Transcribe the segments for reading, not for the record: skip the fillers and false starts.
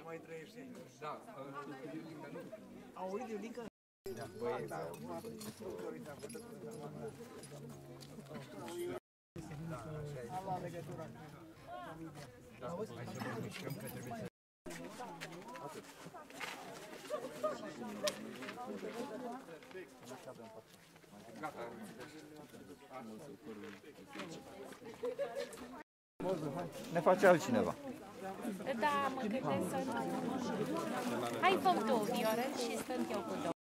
mai trăiește. Da, Aureliu Lincă? Da, am luat legătura cu familia. Auzi? Hai să ne mișcăm că trebuie să... Atât. Gata. Ne face altcineva. Da, mă gândesc să nu... Hai, fă-mi tu, Viorel, și stând eu cu două.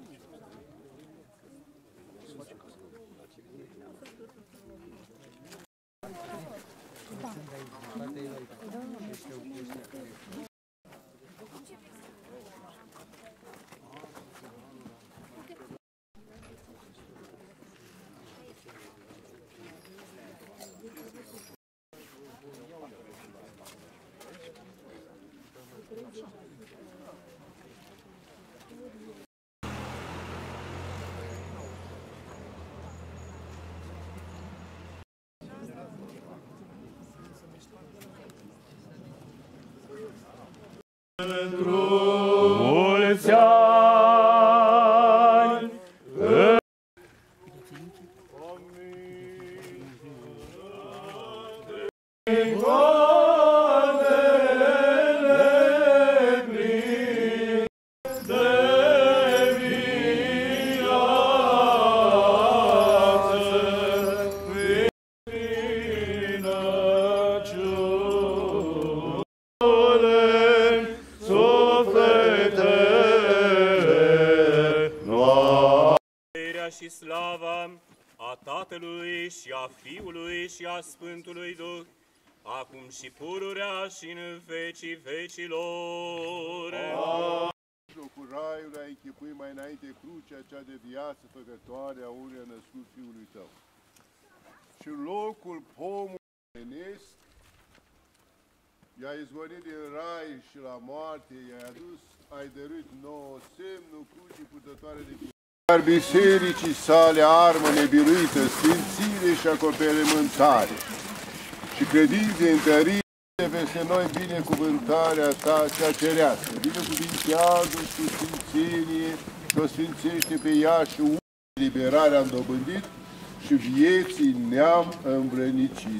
Mulți ani! Și slava a Tatălui și a Fiului și a Sfântului Duh, acum și pururea și în vecii vecilor. Locul raiului ai închipui mai înainte crucea cea de viață făcătoare a unui născut Fiului Tău. Și locul pomului nenesc i-ai izgonit din rai și la moarte i-ai adus, ai dăruit nouă semnul crucii purtătoare de viață. Dar bisericii sale armă nebiruită, sfințire și acoperământare și credințe întărite peste noi binecuvântarea Ta cea cerească. Binecuvintează și sfințenie și o sfințește pe ea și liberarea am dobândit și vieții ne-am învrednicit.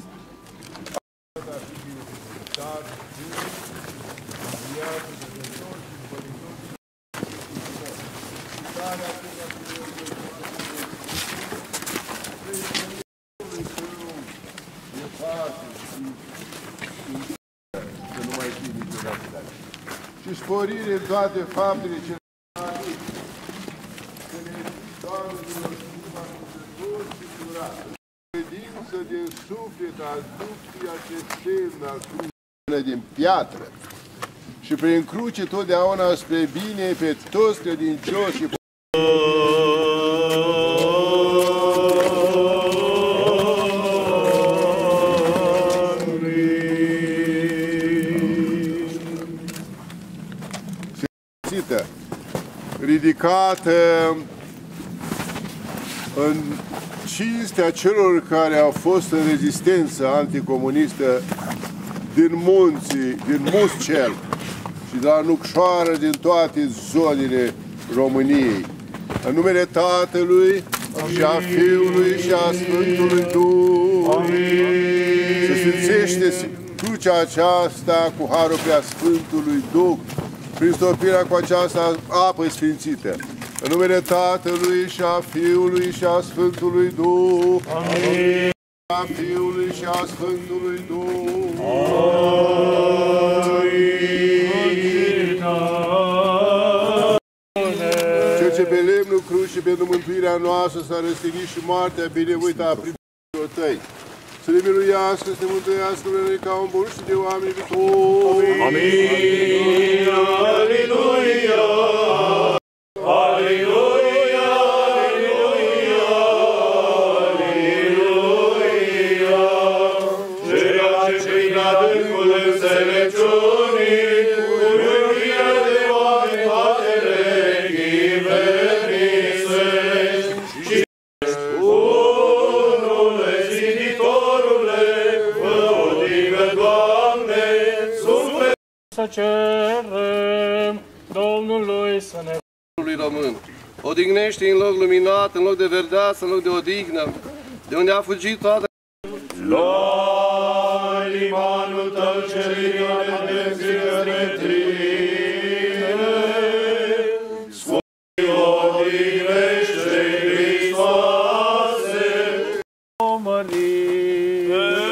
Să nu mai fie niciodată. Și sporire în toate faptele cele mari, să ne doamne din răscumpa cu și curată. Credință din suflet aduc acest semn al crucii din piatră și prin cruce totdeauna spre bine pe toți credincioșii. Ridicată în cinstea celor care au fost în rezistență anticomunistă din munții, din Muscel și de la Nucșoară, din toate zonele României. În numele Tatălui și a Fiului și a Sfântului Duh. Se sfințește crucea aceasta cu harul Preasfântului Duh, prin stopirea cu această apă sfințită. În numele Tatălui și a Fiului și a Sfântului Duh. Amin. A Fiului și a Sfântului Duh. Amin. Cel ce pe lemnul crucii pentru mântuirea noastră s-a răstignit și moartea binevoită a primilor Tăi. Să ne miluiască, să ne mântuiască vreme ca un bun și de oameni viitori. Amin. Aleluia! Aleluia! Aleluia! Aleluia! Ceea ce prin adâncul înțelepciunii, cu mântuirea de oameni toate legii vernisești și unule ziditorule, vă odică, Doamne, suflet Să cerem Domnului să ne român. Odihnește în loc luminat, în loc de verdeață, în loc de odihnă, de unde a fugit toată. La limanul tău celină de către tine, Sfânt odihnește Hristoase, o mărim.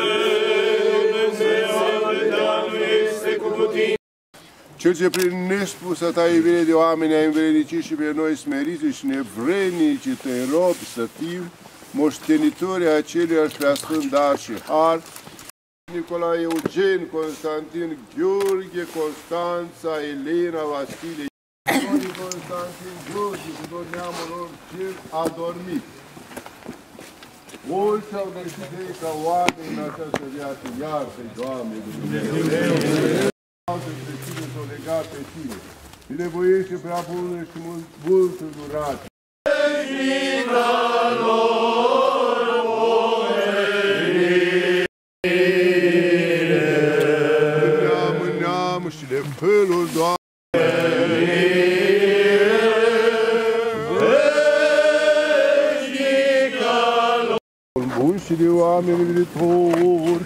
Dumnezeu este cu tine. Cel ce prin nespusă ta iubire de oameni a învrednicit și pe noi smeriți și nevrednici tăi robi să fim moștenitori aceluiași preasfânt dar și har, Nicolae, Eugen, Constantin, Gheorghe, Constanța, Elena, Vasile, Constantin, Gheorghe și tot neamul lor cel adormit. Mulți au găsit ei ca oameni în această viață, iartă-i, Doamne, Dumnezeu! S-au legat pe tine. Binevoiește prea bună și multă durată. Neam în neam și de felul, Doamne. Bun și de oameni iubitori.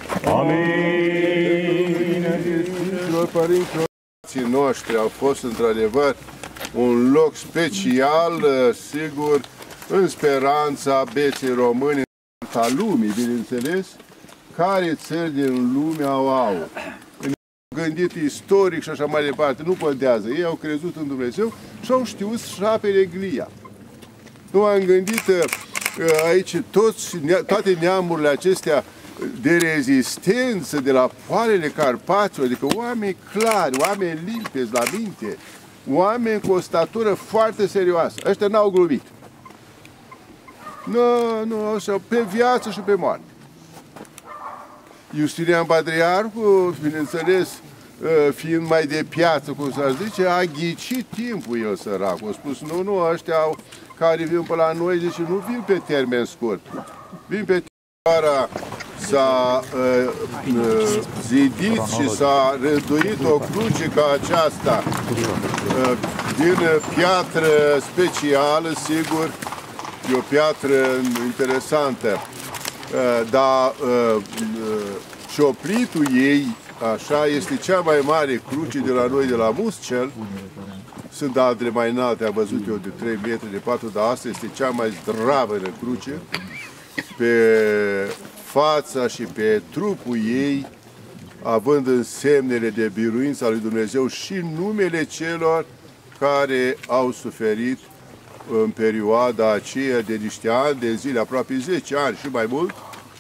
Părinților noștri au fost într-adevăr un loc special, sigur, în speranța beței române, a lumii, bineînțeles, care țări din lume au. Gândit istoric și așa mai departe, nu contează. Ei au crezut în Dumnezeu și au știut și apele glia. Nu am gândit aici toate neamurile acestea de rezistență de la poalele Carpaților, adică oameni clari, oameni limpezi la minte, oameni cu o statură foarte serioasă. Ăștia n-au glumit. Nu, așa, pe viață și pe moarte. Justinian Patriarhul, bineînțeles, fiind mai de piață, cum s-ar zice, a ghicit timpul el, săracul. A spus, nu, ăștia care vin pe la noi, zice, nu vin pe termen scurt, vin pe termen. S-a zidit și s-a rânduit o cruce ca aceasta din piatră specială, sigur, e o piatră interesantă, dar cioplitul ei, așa, este cea mai mare cruce de la noi, de la Muscel. Sunt altele mai înalte, am văzut eu, de 3 metri, de 4, dar asta este cea mai zdravă cruce. Pe fața și pe trupul ei, având însemnele de biruință a lui Dumnezeu și numele celor care au suferit în perioada aceea de niște ani, de zile, aproape 10 ani și mai mult.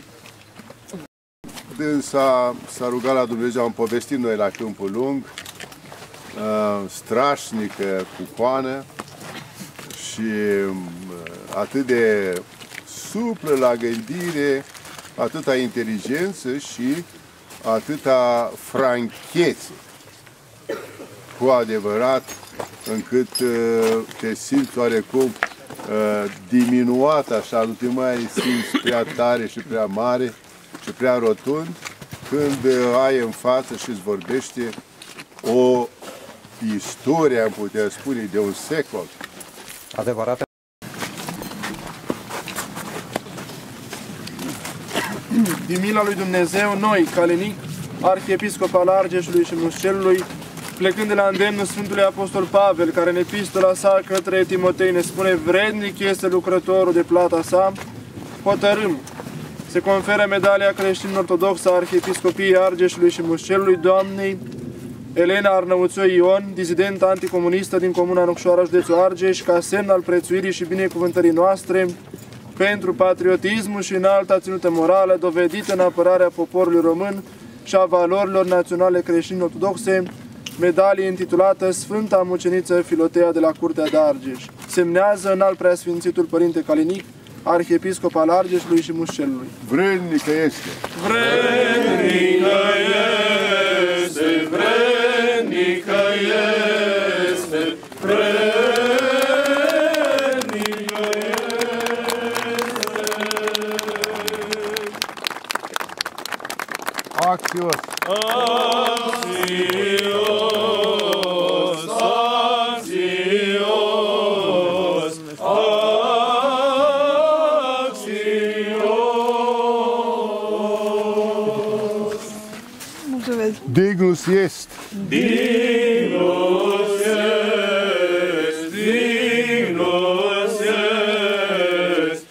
Dânsa s-a rugat la Dumnezeu, am povestit noi la Câmpul Lung, strașnică cucoană și atât de suplă la gândire, atâta inteligență și atâta franchețe, cu adevărat, încât te simți oarecum diminuat, așa, nu te mai simți prea tare și prea mare și prea rotund, când ai în față și îți vorbește o istorie, am putea spune, de un secol. Adevărată. Din mila lui Dumnezeu, noi, Calenic, arhiepiscop al Argeșului și Muscelului, plecând de la îndemnul Sfântului Apostol Pavel, care în epistola sa către Timotei ne spune: vrednic este lucrătorul de plata sa, hotărâm se conferă medalia creștin-ortodoxă a arhiepiscopiei Argeșului și Muscelului doamnei Elena Arnăuțioi Ion, dizidentă anticomunistă din Comuna Nocșoara, județul Argeș, ca semn al prețuirii și binecuvântării noastre pentru patriotismul și înalta ținută morală dovedită în apărarea poporului român și a valorilor naționale creștine-ortodoxe, medalie intitulată Sfânta Muceniță Filotea de la Curtea de Argeș. Semnează înalt preasfințitul Părinte Calenic, arhiepiscop al Argeșului și Muscelului. Vrednică este! Vrednică este! Vrednică este! Vrednică este! Axios! Axios! Dignus est. Dignus est, dignus est.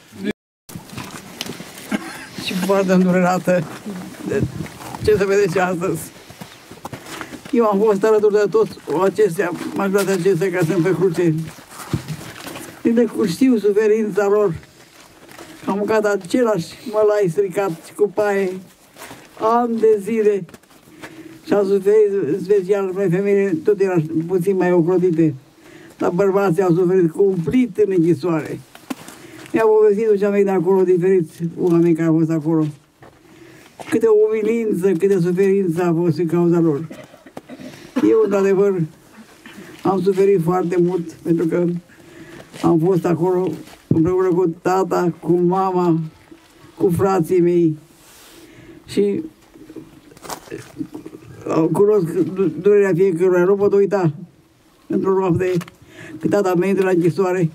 Și foarte îndurerată de ce se vede și astăzi. Eu am fost alături de toți acestea, majoritatea acestea care sunt pe cruce. Când știu suferința lor, am mâncat același mălai stricat și cu paie, ani de zile. Și am suferit special, noi femeile tot era puțin mai ocrotite, dar bărbații au suferit cumplit în închisoare. Mi-a povestit ce am venit de acolo, diferiți oameni care au fost acolo. Câte umilință, câte suferință a fost în cauza lor. Eu, într-adevăr, am suferit foarte mult, pentru că am fost acolo împreună cu tata, cu mama, cu frații mei și cunosc durerea fiecăruia, nu pot uita într-o noapte că tata mea de la închisoare,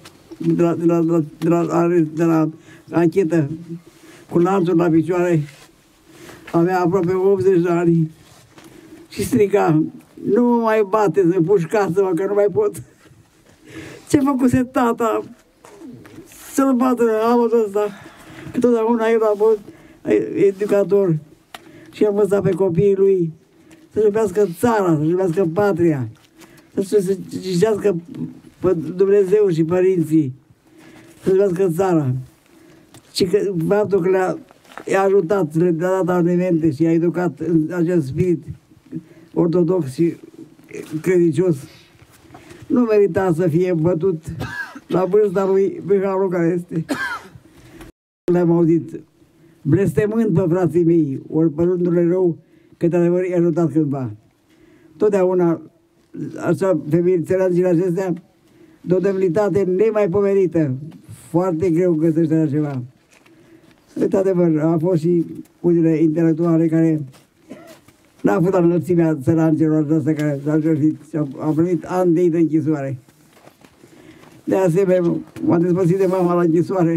de la anchetă, cu lanțul la picioare, avea aproape 80 de ani și striga: nu mă mai bateți, împușcați-mă că nu mai pot. Ce făcuse tata? Să-l bată anul ăsta, că totdeauna el a fost educator și a învățat pe copiii lui să-și iubească țara, să-și iubească patria, să-și citească pe Dumnezeu și părinții, să-și iubească țara. Și că faptul că i-a ajutat, le-a dat alimente și i-a educat în acest spirit ortodox și credicios, nu merita să fie bătut la vârsta lui Mihalu care este. Le-am auzit blestemând pe frații mei, ori părându-le rău, că de-adevăr i-a ajutat cândva. Totdeauna, așa, femeile acestea, de o demnitate nemaipomenită. Foarte greu găsește așa ceva. Într-adevăr, a fost și unele intelectuale care n-a fost la înălțimea țărancelor astea care s-au jertfit și au primit ani de închisoare. De asemenea, m-a despărțit de mama la închisoare.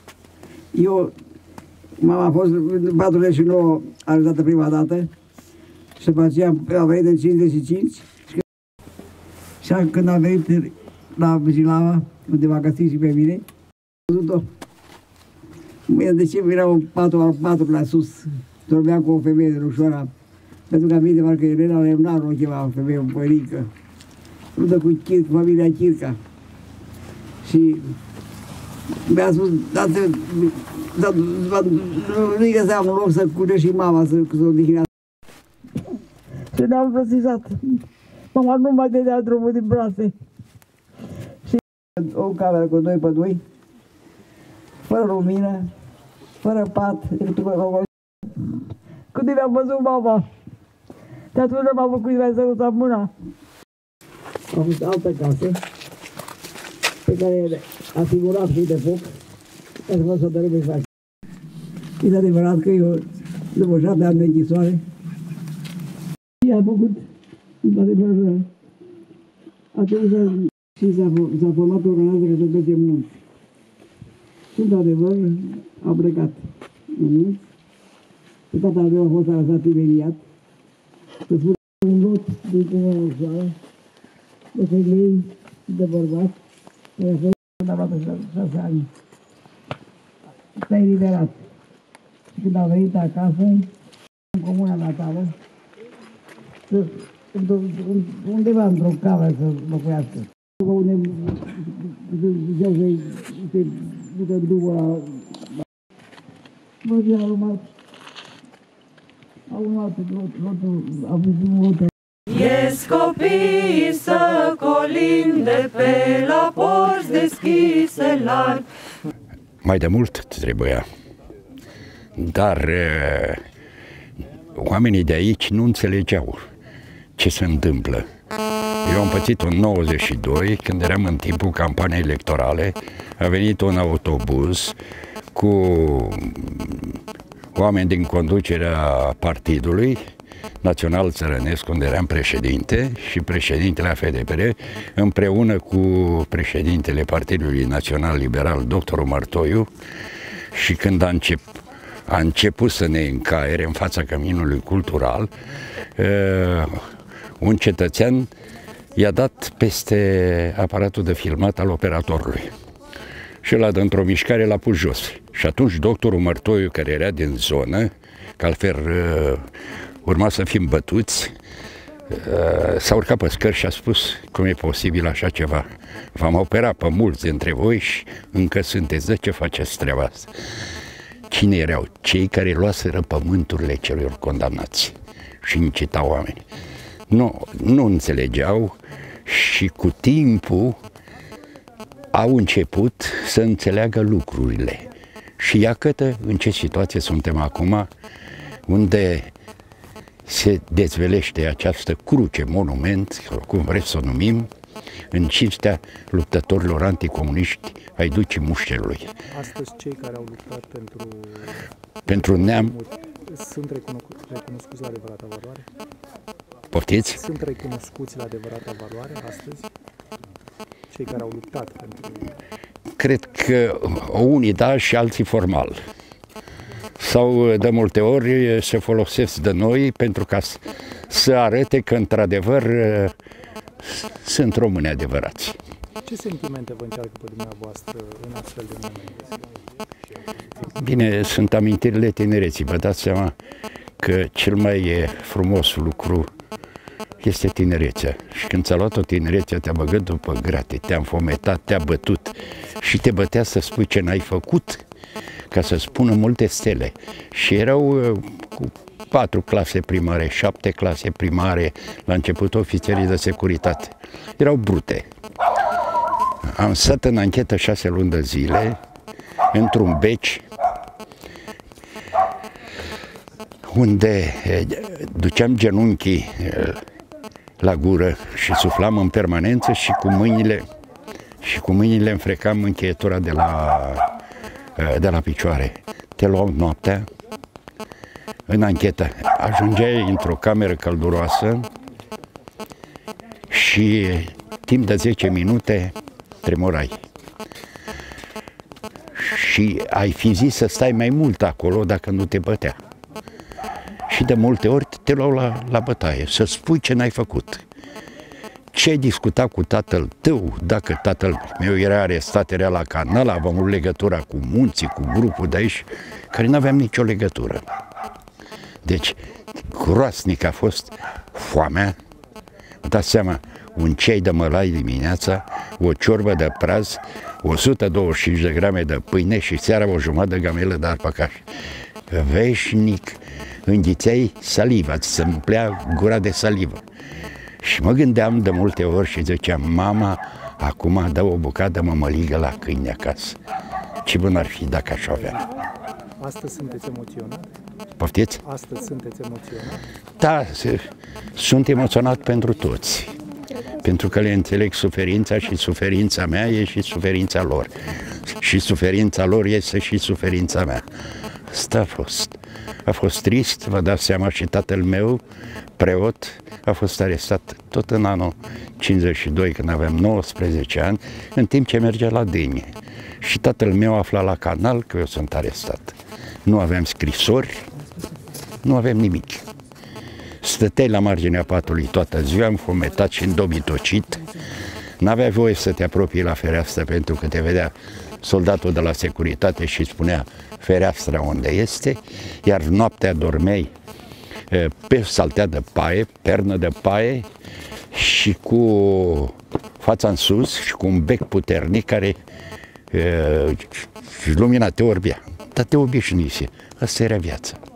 Mama a fost în 49 arestată prima dată și după aceea a venit în 55 și când a venit la Vigilava, unde m-a găsit și pe mine, am văzut-o. De ce era un patru la sus, dormea cu o femeie de Lușoara, pentru că aminte parcă Elena Lemnaru o chema, o femeie, o părică, rudă cu familia Chirca. Și mi-a spus, nu-i găseam un loc să curge și mama să o odihnească. Și ne-am răsizat. Mama nu mai dădea drumul din brațe. Și o cameră cu 2 pe 2, fără lumină, fără pat, când mi-am văzut mama, de atunci m-am făcut, mi-a sărutat mâna. A fost altă casă, pe care a figurat și de foc, ca să vă să dărâme faci. E adevărat că eu, după 7 ani de închisoare, și a făcut, într-adevăr, atunci și s-a format o organizație că se duce în munți. Și, într-adevăr, a plecat în munți. Și tata meu a fost arestat imediat. Să spun un lot din Comuna Ușoară, de femei și de bărbați, care a fost când a luat 6 ani. S-a eliberat. Și când a venit acasă, în comuna natală, undeva într-o cameră să locuiască. Unde ziceau să-i ducă în dubă la... Bă, a urmat lotul, a fost un lot. Ies copiii să colinde pe la porți deschise larg. Mai de mult trebuia, dar oamenii de aici nu înțelegeau ce se întâmplă. Eu am pățit în 92, când eram în timpul campaniei electorale, a venit un autobuz cu oameni din conducerea partidului Național Țărănesc, unde eram președinte, și președintele AFDPR, împreună cu președintele Partidului Național Liberal, doctorul Martoiu, și când a început să ne încaiere în fața căminului cultural, un cetățean i-a dat peste aparatul de filmat al operatorului. Și ăla, într-o mișcare, l-a pus jos. Și atunci doctorul Mărtoiu, care era din zonă, că altfel urma să fim bătuți, s-a urcat pe scări și a spus: cum e posibil așa ceva? V-am operat pe mulți dintre voi și încă sunteți, de ce faceți treaba asta? Cine erau? Cei care luaseră pământurile celor condamnați și incitau oameni. Nu înțelegeau și cu timpul au început să înțeleagă lucrurile. Și iată în ce situație suntem acum, unde se dezvelește această cruce, monument, cum vreți să o numim, în cinstea luptătorilor anticomuniști ai Ducii Mușcelului. Astăzi cei care au luptat pentru neam sunt recunoscuți la adevărata valoare? Poftiți? Sunt recunoscuți la adevărata valoare astăzi? Cei care au luptat pentru... Cred că unii da și alții formal. Sau de multe ori se folosesc de noi pentru ca să arate că într-adevăr sunt români adevărați. Ce sentimente vă încearcă pe dumneavoastră în astfel de momente? Bine, sunt amintirile tinereții. Vă dați seama că cel mai frumos lucru este tinerețea. Și când ți-a luat-o tinerețea, te-a băgat după grate, te-a înfometat, te-a bătut și te bătea să spui ce n-ai făcut, ca să spună multe stele. Și erau cu 4 clase primare, 7 clase primare, la început ofițerii de securitate. Erau brute. Am stat în anchetă 6 luni de zile, într-un beci, unde duceam genunchii la gură și suflam în permanență și cu mâinile înfrecam încheietura de la picioare. Te luau noaptea în anchetă. Ajungeai într-o cameră călduroasă și timp de 10 minute tremurai. Și ai fi zis să stai mai mult acolo dacă nu te bătea. Și de multe ori te luau la bătaie, să spui ce n-ai făcut. Ce ai discutat cu tatăl tău, dacă tatăl meu era arestat, era la Canal, aveam legătura cu munții, cu grupul de aici, care nu aveam nicio legătură. Deci, groasnic a fost foamea, dați seama, un ceai de mălai dimineața, o ciorbă de praz, 125 de grame de pâine și seara o jumătate de gamelă de arpăcaș. Veșnic înghițeai saliva, ți se umplea gura de salivă. Și mă gândeam de multe ori și ziceam: mama, acum dă o bucată de mămăligă la câini acasă. Ce bun ar fi dacă aș avea. Astăzi sunteți emoționat? Poftiți? Astăzi sunteți emoționat? Da, sunt emoționat pentru toți. Pentru că le înțeleg suferința și suferința mea e și suferința lor. Și suferința lor este și suferința mea. Asta a fost. A fost trist, vă dați seama, și tatăl meu, preot, a fost arestat tot în anul 52, când aveam 19 ani, în timp ce mergea la Dânie. Și tatăl meu afla la Canal că eu sunt arestat. Nu aveam scrisori, nu aveam nimic. Stăteai la marginea patului toată ziua, înfometat și îndomitocit. N-aveai voie să te apropii la fereastră pentru că te vedea soldatul de la securitate și spunea fereastra unde este, iar noaptea dormeai pe saltea de paie, pernă de paie și cu fața în sus și cu un bec puternic care lumina te orbea. Dar te obișnuise. Asta era viața.